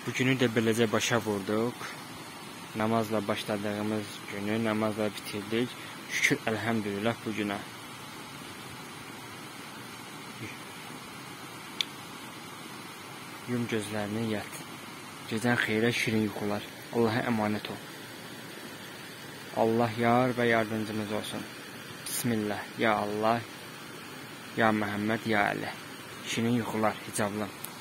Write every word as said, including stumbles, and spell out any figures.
Bugünü də beləcə başa vurduq. Namazla başladığımız günü namazla bitirdik. Şükür elhamdülillah bugünə. Yum gözlərini, yat. Gecən xeyrə, şirin yuxular. Allah'a emanet ol. Allah yar və yardımcımız olsun. Bismillah. Ya Allah, ya Muhammed, ya Ali. Şirin yuxular, hicablı.